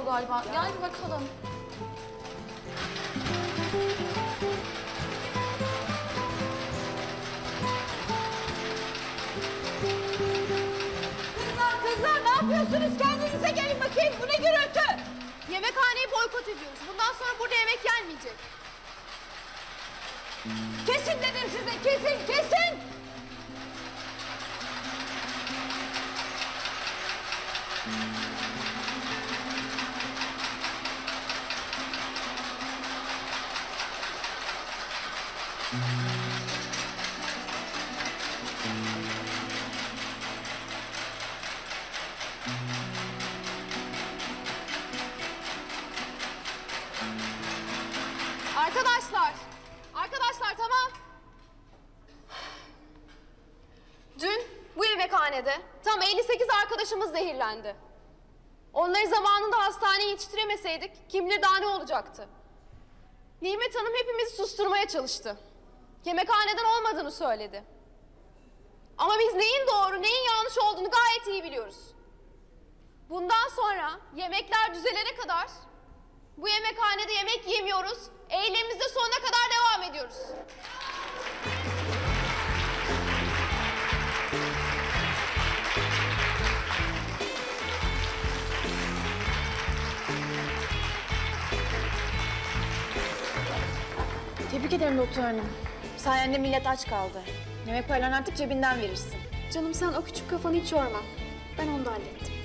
geliyor galiba. Gel bir bakalım. Kızlar ne yapıyorsunuz? Kendinize gelin bakayım. Bu ne gürültü? Yemekhaneyi boykot ediyoruz. Bundan sonra burada yemek yenmeyecek. Kesin dedim size, kesin! Arkadaşlar tamam. Dün bu yemekhanede tam 58 arkadaşımız zehirlendi. Onları zamanında hastaneye yetiştiremeseydik kim bilir daha ne olacaktı. Nimet Hanım hepimizi susturmaya çalıştı. Yemekhaneden olmadığını söyledi. Ama biz neyin doğru, neyin yanlış olduğunu gayet iyi biliyoruz. Bundan sonra yemekler düzelene kadar bu yemekhanede yemek yemiyoruz, eylemimize sonuna kadar devam ediyoruz. Tebrik ederim doktor hanım. Sayende millet aç kaldı. Yemek paralarını artık cebinden verirsin. Canım sen o küçük kafanı hiç yorma. Ben onu da hallettim.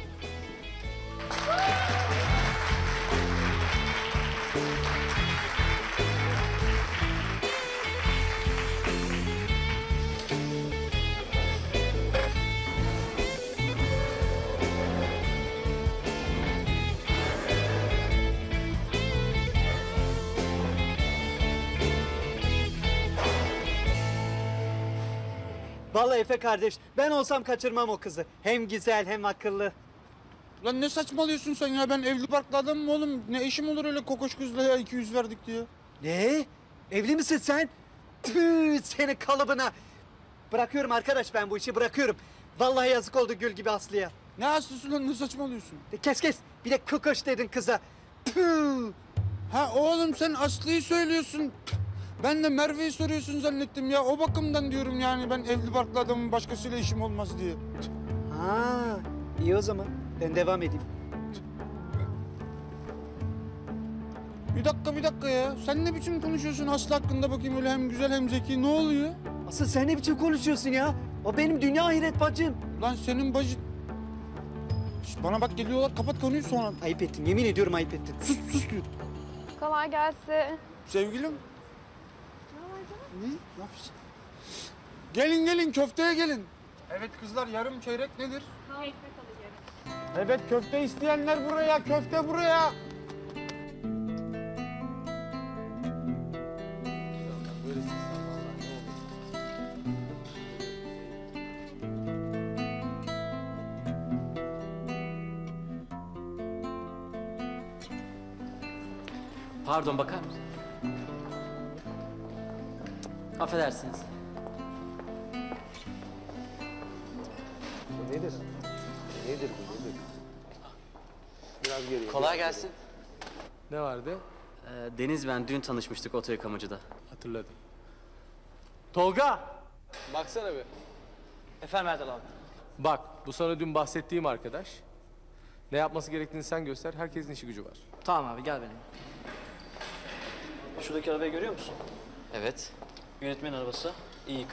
Vallahi Efe kardeş, ben olsam kaçırmam o kızı. Hem güzel hem akıllı. Lan ne saçmalıyorsun sen ya? Ben evli barklı adamım oğlum. Ne işim olur öyle kokoş kızla ya 200 verdik diye. Ne? Evli misin sen? Tüh, senin kalıbına. Bırakıyorum arkadaş, ben bu işi bırakıyorum. Vallahi yazık oldu Gül gibi Aslı'ya. Ne Aslısı lan, ne saçmalıyorsun? Kes. Bir de kokoş dedin kıza. Tüh. Ha oğlum sen Aslı'yı söylüyorsun. Ben de Merve'yi soruyorsun zannettim ya. O bakımdan diyorum yani ben evli barklı adamın başkasıyla işim olmaz diye. Ha, iyi o zaman. Ben devam edeyim. Bir dakika ya. Sen ne biçim konuşuyorsun Aslı hakkında bakayım öyle hem güzel hem zeki. Ne oluyor? Asıl sen ne biçim konuşuyorsun ya? O benim dünya ahiret bacım. Lan senin bacın... Şişt, bana bak geliyorlar, kapat konuyu sonra. Ayıp ettin, yemin ediyorum ayıp ettin. Sus diyor. Kolay gelsin. Sevgilim. Ne? Ne yapıyorsun? Gelin köfteye gelin. Evet kızlar, yarım çeyrek nedir? Evet, köfte isteyenler buraya, köfte buraya. Pardon, bakar mısın? Affedersiniz. Nedir? Nedir bu? Nedir? Biraz geriye. Kolay gelsin. Ne vardı? Deniz, ben dün tanışmıştık oto yıkamacıda. Hatırladım. Tolga! Baksana bir. Efendim Erdal abi. Bak, bu sana dün bahsettiğim arkadaş. Ne yapması gerektiğini sen göster. Herkesin işi gücü var. Tamam abi, gel benimle. Şuradaki arabayı görüyor musun? Evet. Yönetmen arabası. İYK.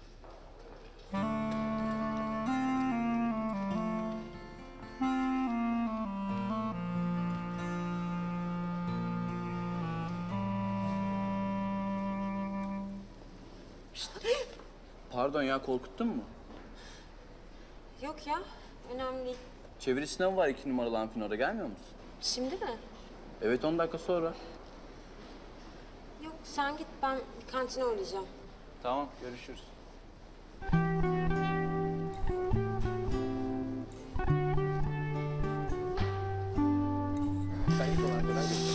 Pardon ya, korkuttun mu? Yok ya, önemli değil. Çeviri sınavı var 2 numaralı amfin, oraya gelmiyor musun? Şimdi mi? Evet, 10 dakika sonra. Yok, sen git, ben bir kantine uğrayacağım. Tamam, görüşürüz. Sen git ona arkadan geç.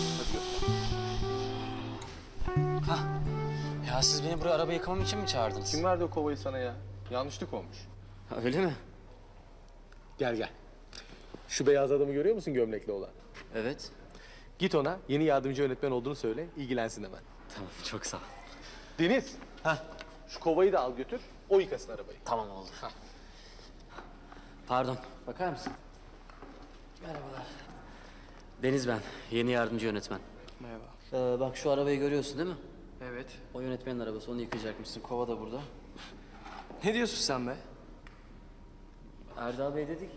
Hadi. Ya siz beni buraya araba yıkamam için mi çağırdınız? Kim verdi o kovayı sana ya? Yanlışlık olmuş. Öyle mi? Gel. Şu beyaz adamı görüyor musun, gömlekli olan? Evet. Git ona yeni yardımcı yönetmen olduğunu söyle, ilgilensin hemen. Tamam, çok sağ ol. Deniz, şu kovayı da al götür, o yıkasın arabayı. Tamam oldu. Pardon, bakar mısın? Merhabalar. Deniz ben, yeni yardımcı yönetmen. Merhaba. Bak şu arabayı görüyorsun değil mi? Evet. O yönetmenin arabası, onu yıkayacakmışsın. Kova da burada. Ne diyorsun sen be? Erdal Bey dedik.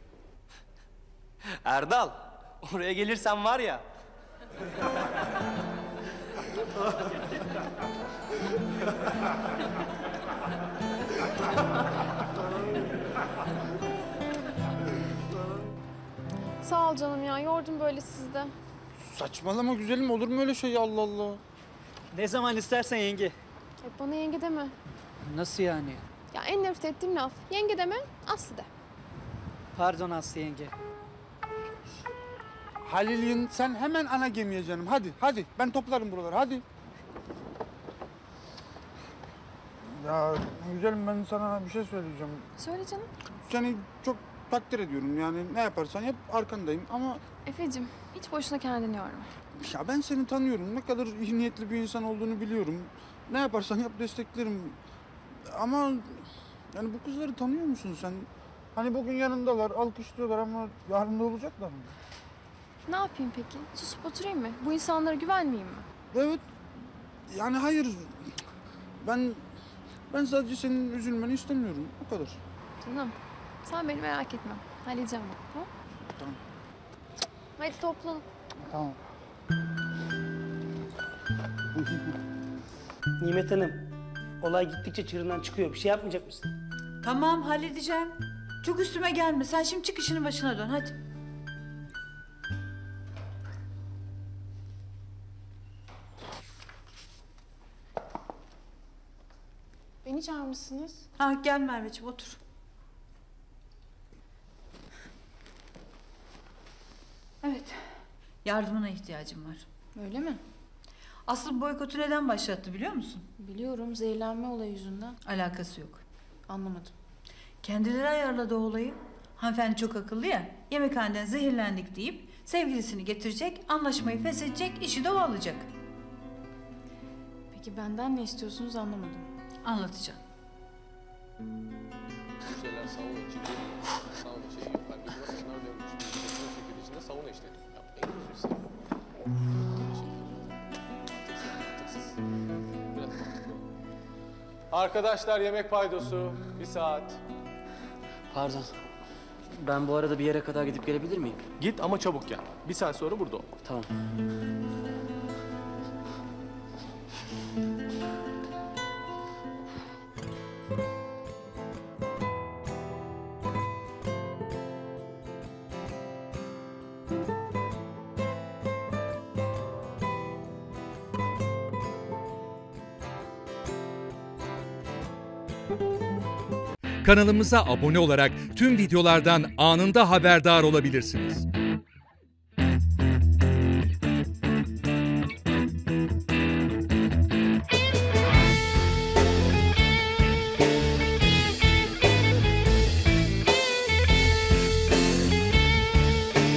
Erdal, oraya gelirsen var ya. Sağ ol canım ya, yordum böyle sizde. Saçmalama güzelim, olur mu öyle şey ya, Allah Allah. Ne zaman istersen yenge. Hep bana yenge deme. Nasıl yani? Ya en nefret ettiğim laf. Yenge deme, Aslı de. Pardon Aslı yenge. Halil'in sen hemen ana gemiye canım. Hadi. Ben toplarım buraları, hadi. Ya güzelim, ben sana bir şey söyleyeceğim. Söyle canım. Seni çok takdir ediyorum, yani ne yaparsan yap arkandayım ama... Efe'cim, hiç boşuna kendini yorma. Ya ben seni tanıyorum. Ne kadar iyi niyetli bir insan olduğunu biliyorum. Ne yaparsan yap desteklerim. Ama yani bu kızları tanıyor musun sen? Hani bugün yanındalar, alkışlıyorlar ama yarın da olacaklar mı? Ne yapayım peki? Susup oturayım mı? Bu insanlara güvenmeyeyim mi? Evet. Yani hayır. Ben sadece senin üzülmeni istemiyorum. O kadar. Canım, sen beni merak etme. Halledeceğim bunu, tamam? Tamam. Hadi toplanın. Tamam. Nimet Hanım, olay gittikçe çığırından çıkıyor. Bir şey yapmayacak mısın? Tamam, halledeceğim. Çok üstüme gelme. Sen şimdi çık işinin başına dön, hadi. Beni çağırmışsınız. Ha, gel Merveciğim, otur. Evet, yardımına ihtiyacım var. Öyle mi? Aslı boykotu neden başlattı biliyor musun? Biliyorum, zehirlenme olayı yüzünden. Alakası yok. Anlamadım. Kendileri ayarladı o olayı. Hanımefendi çok akıllı ya, yemekhaneden zehirlendik deyip sevgilisini getirecek, anlaşmayı feshedecek, işi de o alacak. Peki benden ne istiyorsunuz anlamadım. Anlatacağım. Şeyler sauna için değil, sauna şeyi yok. Ben bilmem onlar diyorum. Şirket içinde sauna işletiyor. En güzel şey. Biraz mantıklı. Arkadaşlar yemek paydosu. 1 saat. Pardon. Ben bu arada bir yere kadar gidip gelebilir miyim? Git ama çabuk gel. 1 saat sonra burada ol. Tamam. Kanalımıza abone olarak tüm videolardan anında haberdar olabilirsiniz.